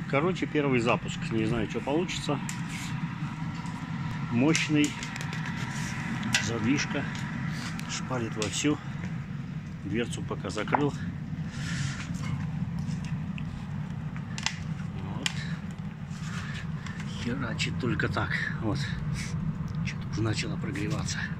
Короче, первый запуск. Не знаю, что получится. Мощный. Задвижка. Шпалит вовсю. Дверцу пока закрыл. Вот. Херачит только так. Вот. Что-то уже начало прогреваться.